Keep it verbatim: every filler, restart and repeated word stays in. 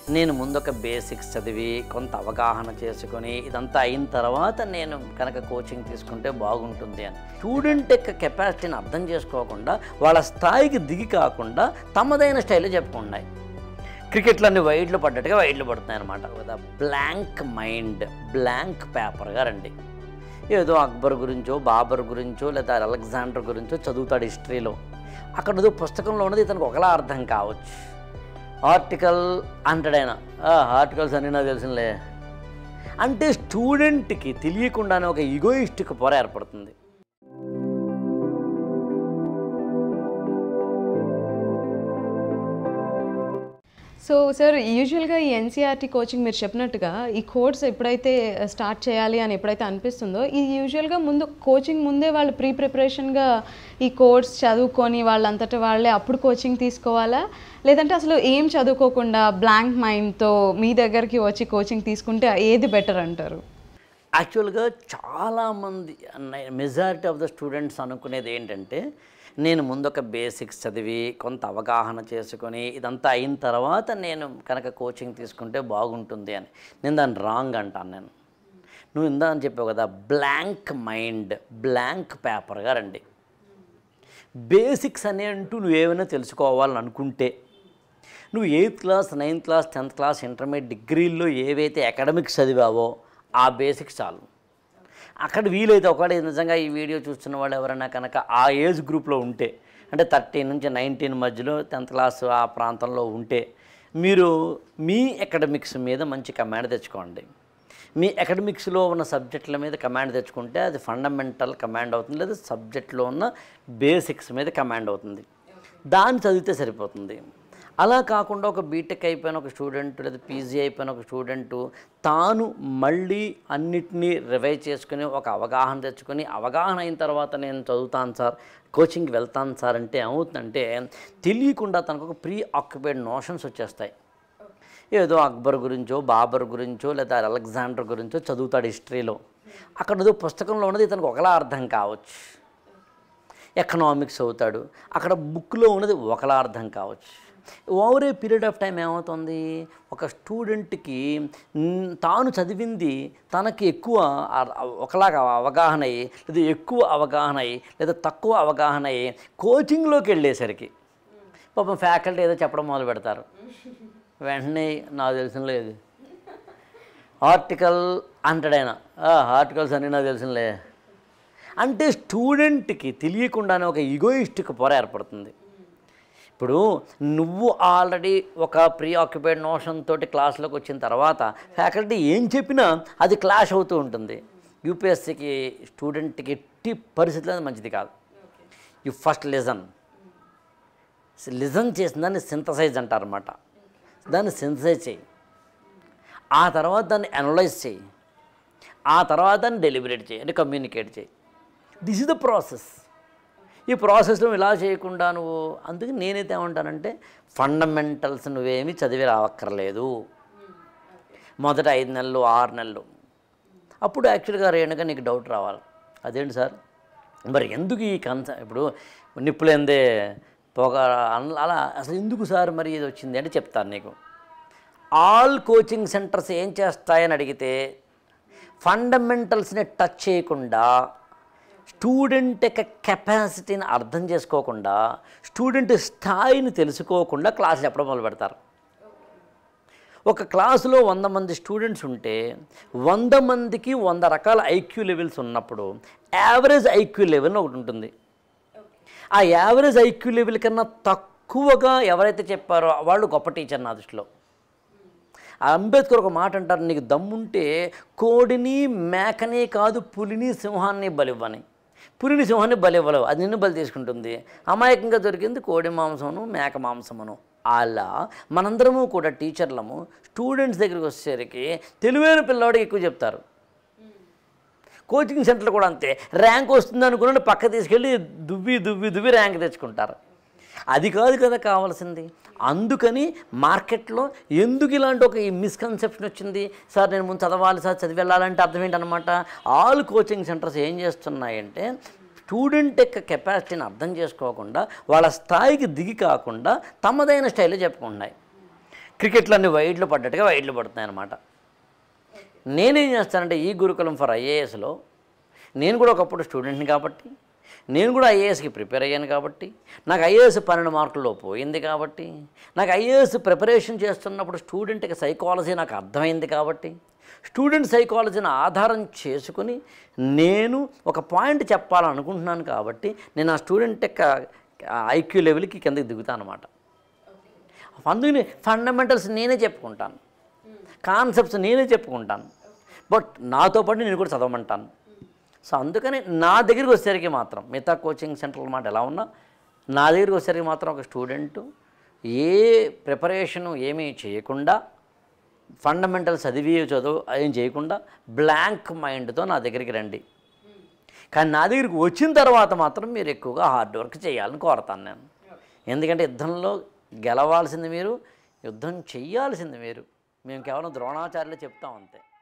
నేను ముందొక బేసిక్స్ చదివి కొంత అవగాహన చేసుకొని ఇదంతా అయిన తర్వాత నేను కనుక కోచింగ్ తీసుకుంటే బాగుంటుంది అని. స్టూడెంట్ యొక్క కెపాసిటీని అర్థం చేసుకోకుండా వాళ్ళ స్థాయికి దిగి కాకుండా తమదైన స్టైల్లో చెప్పుకుంటున్నాయి. క్రికెట్లో అన్ని వైడ్లు పడ్డట్టుగా వైడ్లు పడుతున్నాయి అన్నమాట. కదా బ్లాంక్ మైండ్, బ్లాంక్ పేపర్గా రండి. ఏదో అక్బర్ గురించో బాబర్ గురించో లేదా అలెగ్జాండర్ గురించో చదువుతాడు హిస్టరీలో. అక్కడ ఏదో పుస్తకంలో ఉన్నది ఇతనికి ఒకలా అర్థం కావచ్చు. ఆర్టికల్ అంటాడైనా ఆర్టికల్స్ అన్నీ నాకు తెలిసినలే అంటే స్టూడెంట్కి తెలియకుండానే ఒక ఈగోయిస్టిక్ పొర ఏర్పడుతుంది. సో సార్, యూజువల్గా ఈ ఎన్సీఆర్టీ కోచింగ్ మీరు చెప్పినట్టుగా ఈ కోర్స్ ఎప్పుడైతే స్టార్ట్ చేయాలి అని ఎప్పుడైతే అనిపిస్తుందో, ఈ యూజువల్గా ముందు కోచింగ్ ముందే వాళ్ళు ప్రీ ప్రిపరేషన్గా ఈ కోర్స్ చదువుకొని వాళ్ళంతటా వాళ్ళే అప్పుడు కోచింగ్ తీసుకోవాలా, లేదంటే అసలు ఏం చదువుకోకుండా బ్లాంక్ మైండ్తో మీ దగ్గరికి వచ్చి కోచింగ్ తీసుకుంటే ఏది బెటర్ అంటారు? యాక్చువల్గా చాలామంది మెజారిటీ ఆఫ్ ద స్టూడెంట్స్ అనుకునేది ఏంటంటే, నేను ముందొక బేసిక్స్ చదివి కొంత అవగాహన చేసుకొని ఇదంతా అయిన తర్వాత నేను కనుక కోచింగ్ తీసుకుంటే బాగుంటుంది అని. నేను దాన్ని రాంగ్ అంటాను. నేను నువ్వు ఇందా అని చెప్పావు కదా, బ్లాంక్ మైండ్, బ్లాంక్ పేపర్గా రండి. బేసిక్స్ అనే అంటూ నువ్వేమైనా తెలుసుకోవాలని అనుకుంటే, నువ్వు eighth class, ninth class, tenth class, intermediate, డిగ్రీల్లో ఏవైతే అకాడమిక్స్ చదివావో ఆ బేసిక్స్ చాలు. అక్కడ వీలైతే ఒకవేళ నిజంగా ఈ వీడియో చూస్తున్న వాళ్ళు ఎవరైనా కనుక ఆ ఏజ్ గ్రూప్లో ఉంటే, అంటే థర్టీన్ నుంచి నైన్టీన్ మధ్యలో టెన్త్ క్లాస్ ఆ ప్రాంతంలో ఉంటే, మీరు మీ అకాడమిక్స్ మీద మంచి కమాండ్ తెచ్చుకోండి. మీ అకాడమిక్స్లో ఉన్న సబ్జెక్టుల మీద కమాండ్ తెచ్చుకుంటే అది ఫండమెంటల్ కమాండ్ అవుతుంది, లేదా సబ్జెక్ట్లో ఉన్న బేసిక్స్ మీద కమాండ్ అవుతుంది. దాన్ని చదివితే సరిపోతుంది. అలా కాకుండా ఒక బీటెక్ అయిపోయిన ఒక స్టూడెంట్ లేదా పీజీ అయిపోయిన ఒక స్టూడెంటు తాను మళ్ళీ అన్నిటినీ రివైజ్ చేసుకుని ఒక అవగాహన తెచ్చుకొని, అవగాహన అయిన తర్వాత నేను చదువుతాను సార్, కోచింగ్కి వెళ్తాను సార్ అంటే ఏమవుతుందంటే, తెలియకుండా తనకు ఒక ప్రీ ఆక్యుపైడ్ నోషన్స్ వచ్చేస్తాయి. ఏదో అక్బర్ గురించో బాబర్ గురించో లేదా అలెగ్జాండర్ గురించో చదువుతాడు హిస్టరీలో. అక్కడ ఏదో పుస్తకంలో ఉన్నది ఇతనికి ఒకలా అర్థం కావచ్చు. ఎకనామిక్స్ చదువుతాడు, అక్కడ బుక్లో ఉన్నది ఒకలా అర్థం కావచ్చు. Over a period of time ఏమవుతుంది, ఒక స్టూడెంట్కి తాను చదివింది తనకి ఎక్కువ ఒకలాగా అవగాహన అయ్యి, లేదా ఎక్కువ అవగాహన అయ్యి, లేదా తక్కువ అవగాహన అయ్యి కోచింగ్లోకి వెళ్ళేసరికి పాపం ఫ్యాకల్టీ ఏదో చెప్పడం మొదలు పెడతారు. వెంటనే నాకు తెలిసిన లేదు ఆర్టికల్ అంటాడైనా ఆర్టికల్స్ అన్నీ నాకు తెలిసినలే అంటే స్టూడెంట్కి తెలియకుండానే ఒక ఈగోయిస్టిక్ పొర ఏర్పడుతుంది. ఇప్పుడు నువ్వు ఆల్రెడీ ఒక ప్రీ ఆక్యుపైడ్ నోషన్ తోటి క్లాస్లోకి వచ్చిన తర్వాత ఫ్యాకల్టీ ఏం చెప్పినా అది క్లాష్ అవుతూ ఉంటుంది. యూపీఎస్సీకి స్టూడెంట్కి ఎట్టి పరిస్థితుల్లో మంచిది కాదు. యు ఫస్ట్ లిజన్ లిజన్ చేసిన దాన్ని సింథసైజ్ అంటారన్నమాట. దాన్ని సింథసైజ్ చేయి, ఆ తర్వాత దాన్ని అనలైజ్ చేయి, ఆ తర్వాత దాన్ని డెలిబరేట్ చేయి, అంటే కమ్యూనికేట్ చేయి. This is the process. ఈ ప్రాసెస్లో ఇలా చేయకుండా నువ్వు, అందుకే నేనైతే ఏమంటానంటే ఫండమెంటల్స్ నువ్వేమీ చదివి రావక్కర్లేదు. మొదట ఐదు నెలలు ఆరు నెలలు అప్పుడు యాక్చువల్గా రేణుగా నీకు డౌట్ రావాలి, అదేంటి సార్ మరి ఎందుకు ఈ కన్స ఇప్పుడు నిప్పులేందే పొగ అలా అసలు ఎందుకు సార్ మరి ఇది వచ్చింది అంటే చెప్తాను నీకు. ఆల్ కోచింగ్ సెంటర్స్ ఏం చేస్తాయని అడిగితే ఫండమెంటల్స్ని టచ్ చేయకుండా, స్టూడెంట్ యొక్క కెపాసిటీని అర్థం చేసుకోకుండా, స్టూడెంట్ స్థాయిని తెలుసుకోకుండా క్లాసులు చెప్పడం మొదలు పెడతారు. ఒక క్లాసులో వంద మంది స్టూడెంట్స్ ఉంటే వంద మందికి వంద రకాల ఐక్యూ లెవెల్స్ ఉన్నప్పుడు యావరేజ్ ఐక్యూ లెవెల్ ఒకటి ఉంటుంది. ఆ యావరేజ్ ఐక్యూ లెవెల్ కన్నా తక్కువగా ఎవరైతే చెప్పారో వాళ్ళు గొప్ప టీచర్ నా దృష్టిలో. అంబేద్కర్ ఒక మాట అంటారు, నీకు దమ్ముంటే కోడిని మేకనే కాదు పులిని సింహాన్ని బలివ్వని. పులిని సింహాన్ని బలివ్వలేవు, అది నిన్ను బలి తీసుకుంటుంది. అమాయకంగా దొరికింది కోడి మాంసమును మేక మాంసమును. అలా మనందరము కూడా టీచర్లము స్టూడెంట్స్ దగ్గరికి వచ్చేసరికి తెలివైన పిల్లవాడికి ఎక్కువ చెప్తారు. కోచింగ్ సెంటర్లు కూడా అంతే, ర్యాంక్ వస్తుంది అనుకున్న పక్క తీసుకెళ్ళి దువ్వి దువ్వి దువ్వి ర్యాంక్ తెచ్చుకుంటారు. అది కాదు కదా కావాల్సింది. అందుకని మార్కెట్లో ఎందుకు ఇలాంటి ఒక మిస్కన్సెప్షన్ వచ్చింది, సార్ నేను ముందు చదవాలి సార్, చదివి వెళ్ళాలంటే అర్థం ఏంటనమాట. ఆల్ కోచింగ్ సెంటర్స్ ఏం చేస్తున్నాయంటే స్టూడెంట్ యొక్క కెపాసిటీని అర్థం చేసుకోకుండా వాళ్ళ స్థాయికి దిగి కాకుండా తమదైన స్టైల్లో చెప్పుకుంటున్నాయి. క్రికెట్లో అన్ని వైడ్లు పడ్డట్టుగా వైడ్లు పడుతున్నాయి అన్నమాట. నేనేం చేస్తానంటే ఈ గురుకులం ఫర్ ఐఏఎస్లో నేను కూడా ఒకప్పుడు స్టూడెంట్ని కాబట్టి, నేను కూడా ఐఏఎస్కి ప్రిపేర్ అయ్యాను కాబట్టి, నాకు ఐఏఎస్ పన్నెండు మార్కుల్లో పోయింది కాబట్టి, నాకు ఐఏఎస్ ప్రిపరేషన్ చేస్తున్నప్పుడు స్టూడెంట్కి సైకాలజీ నాకు అర్థమైంది కాబట్టి, స్టూడెంట్ సైకాలజీని ఆధారం చేసుకుని నేను ఒక పాయింట్ చెప్పాలనుకుంటున్నాను కాబట్టి నేను ఆ స్టూడెంట్ యొక్క ఐక్యూ లెవెల్కి కిందకి దిగుతాను అనమాట. అందుకని ఫండమెంటల్స్ నేనే చెప్పుకుంటాను, కాన్సెప్ట్స్ నేనే చెప్పుకుంటాను, బట్ నాతో పాటు నేను కూడా చదవమంటాను. సో అందుకని నా దగ్గరికి వచ్చేసరికి మాత్రం మిగతా కోచింగ్ సెంటర్ల మాట ఎలా ఉన్నా నా దగ్గరికి వచ్చేసరికి మాత్రం ఒక స్టూడెంటు ఏ ప్రిపరేషను ఏమీ చేయకుండా, ఫండమెంటల్స్ చదివి చదువు ఏం చేయకుండా బ్లాంక్ మైండ్తో నా దగ్గరికి రండి. కానీ నా దగ్గరికి వచ్చిన తర్వాత మాత్రం మీరు ఎక్కువగా హార్డ్ వర్క్ చేయాలని కోరతాను నేను. ఎందుకంటే యుద్ధంలో గెలవాల్సింది మీరు, యుద్ధం చెయ్యాల్సింది మీరు. మేము కేవలం ద్రోణాచార్యులు చెప్తాం అంతే.